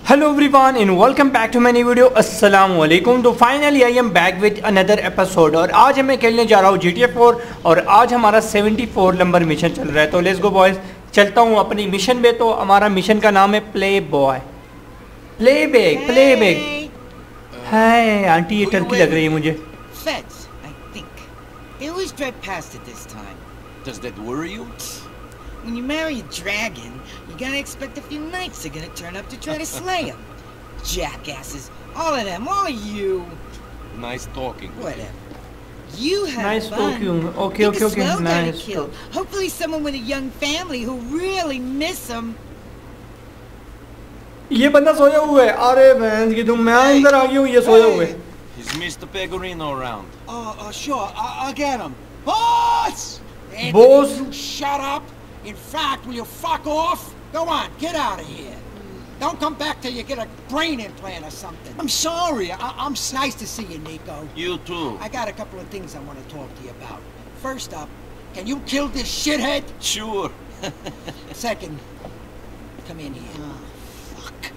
Hello everyone and welcome back to my new video. अस्सलाम वालेकुम। तो finally I am back with another episode और आज मैं खेलने जा रहा हूँ GTA 4 और आज हमारा 74 नंबर मिशन चल रहा है। तो लेट्स गो बॉयज, चलता हूँ अपनी मिशन पे। तो हमारा मिशन का नाम है play boy, play bag, play bag. Hi aunty, ये टर्की लग रही है मुझे। Feds, I think. They always drive past it this time. Does that worry you? When you marry a dragon, you gotta expect a few knights are gonna turn up to try to slay him. Jackasses, all of them, all of you. Nice talking. Whatever. You have Nice fun. talking. Okay, Pick okay, a okay. swell guy to Nice kill. Hopefully someone with a young family who really miss him. ये बंदा सोया हुआ है। अरे बहन की तुम, मैं अंदर आ गया हूँ, ये सोया हुआ है। Is Mr. Pegorino around? Sure, I'll get him. Boss! Boss! You shut up. In fact, will you fuck off? Go on, get out of here. Don't come back till you get a brain implant or something. I'm sorry. I'm nice to see you, Nico. You too. I got a couple of things I want to talk to you about. First up, can you kill this shithead? Sure. Second, come in here. Fuck.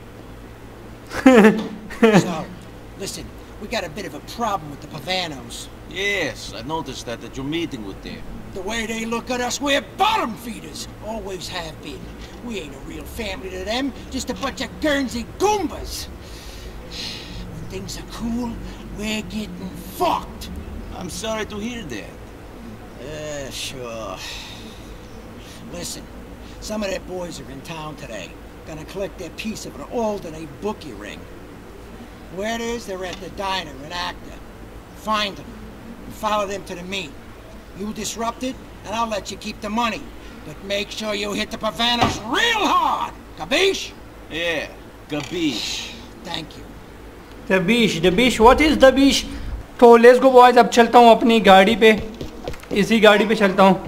So, listen, we got a bit of a problem with the Pavanos. Yes, I noticed that at your meeting with them. The way they look at us, we're bottom feeders. Always have been. We ain't a real family to them, just a bunch of Guernsey Goombas. When things are cool, we're getting fucked. I'm sorry to hear that. Sure. Listen, some of their boys are in town today. Gonna collect their piece of an alternate bookie ring. Where it is, they're at the diner in Acta. Find them and follow them to the meet. You disrupt it, and I'll let you keep the money. But make sure you hit the Pavanos real hard. Capiche? Yeah, gabish. Thank you. The beach, what is the beach? तो let's go boys, अब चलता हूँ अपनी गाड़ी पे, इसी गाड़ी पे चलता हूँ।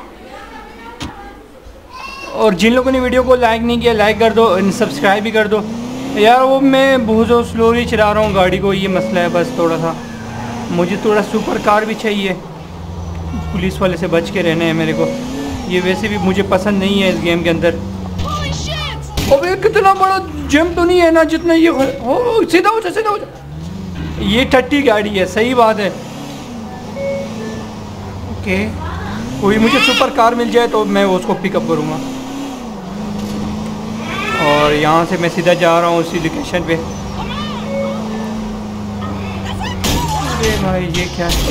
और जिन लोगों ने वीडियो को लाइक नहीं किया, लाइक कर दो, सब्सक्राइब भी कर दो यार। वो मैं बहुत स्लोली चला रहा हूँ गाड़ी को, ये मसला है बस थोड़ा सा। मुझे थोड़ा सुपर कार भी चाहिए, पुलिस वाले से बच के रहना है मेरे को। ये वैसे भी मुझे पसंद नहीं है इस गेम के अंदर। अबे कितना बड़ा जंप तो नहीं है ना जितना ये हो। सीधा हो जा, सीधा हो जा। ये टट्टी गाड़ी है, सही बात है। ओके, कोई मुझे सुपर कार मिल जाए तो मैं उसको पिकअप करूँगा। और यहाँ से मैं सीधा जा रहा हूँ उसी लोकेशन पे। अरे भाई ये क्या है,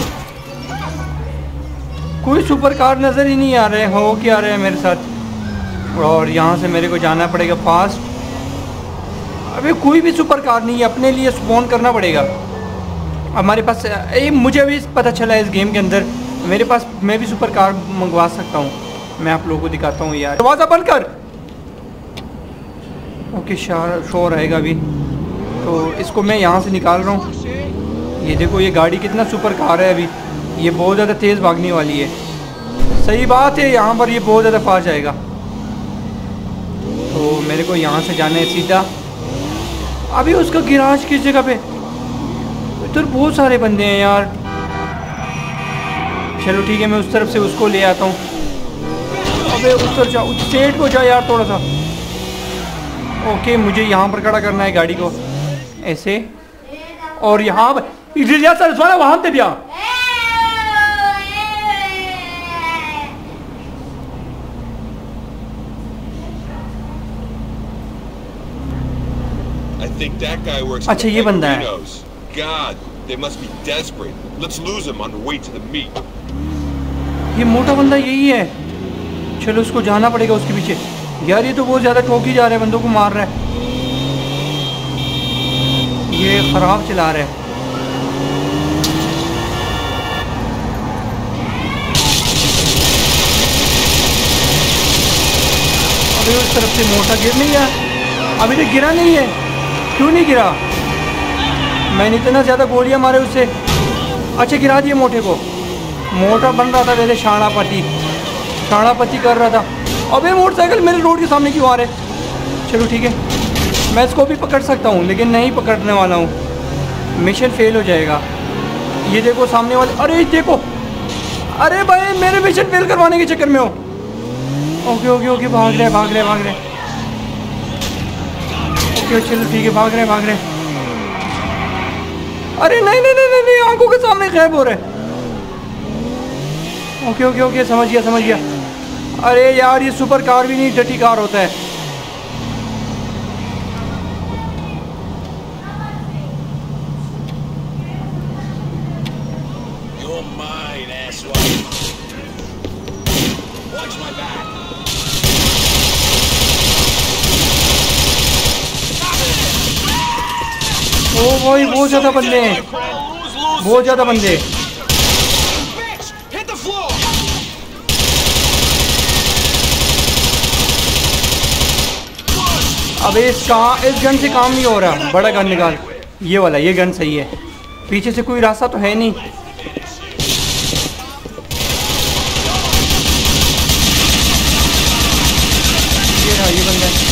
कोई सुपर कार नज़र ही नहीं आ रहे हो, क्या आ रहे हैं मेरे साथ। और यहाँ से मेरे को जाना पड़ेगा फास्ट। अबे कोई भी सुपर कार नहीं है, अपने लिए स्पॉन करना पड़ेगा हमारे पास। मुझे अभी पता चला है इस गेम के अंदर मेरे पास, मैं भी सुपर कार मंगवा सकता हूँ। मैं आप लोगों को दिखाता हूँ यार। दरवाज़ा बंद कर। ओके, शोर आएगा अभी, तो इसको मैं यहाँ से निकाल रहा हूँ। ये देखो, ये गाड़ी कितना सुपर कार है अभी, ये बहुत ज़्यादा तेज़ भागने वाली है। सही बात है, यहाँ पर ये बहुत ज़्यादा फास्ट जाएगा। तो मेरे को यहाँ से जाना है सीधा। अभी उसका गिराज किस जगह पे? इधर बहुत सारे बंदे हैं यार। चलो ठीक है, मैं उस तरफ से उसको ले आता हूँ। अबे उधर जा, उस साइड को जा यार थोड़ा सा। ओके, मुझे यहाँ पर खड़ा करना है गाड़ी को ऐसे, और यहाँ पर वहाँ पे दिया। अच्छा ये बंदा है। God, they must be desperate. Let's lose him on the way to the meet. ये मोटा बंदा यही है। चलो उसको जाना पड़ेगा उसके पीछे। यार ये तो बहुत ज़्यादा ठोकी जा रहा है, बंदों को मार रहा है, ये ख़राब चला रहा है। अभी उस तरफ से मोटा गिर नहीं गया, अभी तक गिरा नहीं है। क्यों नहीं गिरा? मैंने इतना ज़्यादा गोलियां मारे उससे। अच्छा गिरा दिए मोटे को। मोटा बन रहा था वैसे, शाणा पति कर रहा था। अबे मोटरसाइकिल मेरे रोड के सामने क्यों आ रहे? चलो ठीक है, मैं इसको भी पकड़ सकता हूँ लेकिन नहीं पकड़ने वाला हूँ, मिशन फेल हो जाएगा। ये देखो सामने वाले, अरे देखो, अरे भाई मेरे मिशन फेल करवाने के चक्कर में हो। ओके ओके ओके, भाग रहे। ओके चलो ठीक है, भाग रहे हैं भाग रहे हैं। अरे नहीं नहीं नहीं नहीं, आंखों के सामने गायब हो रहे हैं। ओके ओके ओके समझ गया समझ गया। अरे यार ये सुपर कार भी नहीं, डटी कार होता है। ओ वही बहुत ज्यादा बंदे हैं, बहुत ज्यादा बंदे। अबे इस गन से काम नहीं हो रहा, बड़ा गन निकाल। ये वाला, ये गन सही है। पीछे से कोई रास्ता तो है नहीं। ये रहा, ये बंदा है।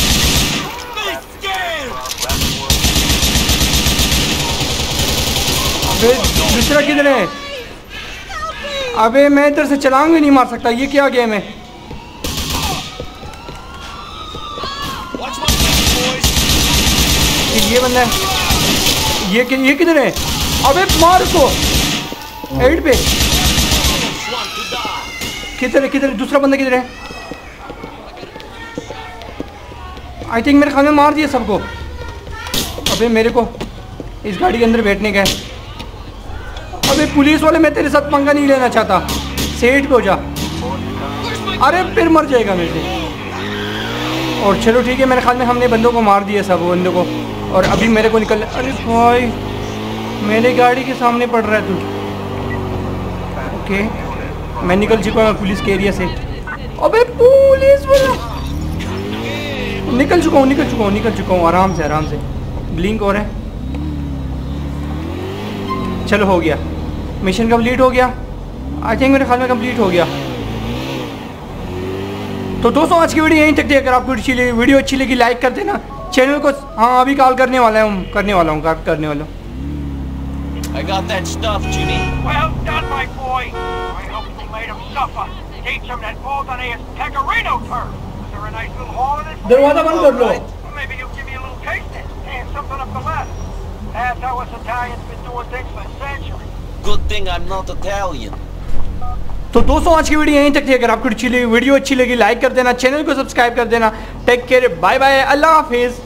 अबे दूसरा किधर है? अबे मैं इधर से छलांग भी नहीं मार सकता, ये क्या गेम है? ये बंदा है, ये किधर है? अबे मार उसको हेड पे। किधर है दूसरा बंदा, किधर है? आई थिंक मेरे ख्याल में मार दिया सबको। अबे मेरे को इस गाड़ी के अंदर बैठने का है। अबे पुलिस वाले, मैं तेरे साथ पंगा नहीं लेना चाहता, सेट पे हो जा। अरे फिर मर जाएगा मेरे से। और चलो ठीक है, मेरे ख्याल में हमने बंदों को मार दिया, सब बंदों को। और अभी मेरे को निकल, अरे भाई मेरे गाड़ी के सामने पड़ रहा है तू। ओके मैं निकल चुका हूँ पुलिस के एरिया से। अबे पुलिस वाला, निकल चुका हूँ आराम से। ब्लिंक हो रहा है। चलो हो गया, मिशन कंप्लीट हो गया। आई थिंक मेरे ख्याल में कंप्लीट हो गया। तो दोस्तों आज की वीडियो यहीं तक थी। अगर आपको वीडियो अच्छी लगी लाइक कर देना, चैनल को। हाँ अभी कॉल करने वाला हूँ। I got that stuff, Jimmy. Well done, my boy. I hope you made him suffer. Teach him that Baldy is Pecorino turf. Is there a nice little hole in it? दरवाजा बंद कर लो। Well, maybe you'll give me a little taste and something up the ladder. That's how us Italians been doing things for centuries. Good thing I'm not Italian. तो दोस्तों आज की video यहीं तक थी। अगर आपको वीडियो अच्छी लगी लाइक कर देना, चैनल को सब्सक्राइब कर देना। टेक केयर, बाय बाय, अल्लाह हाफिज।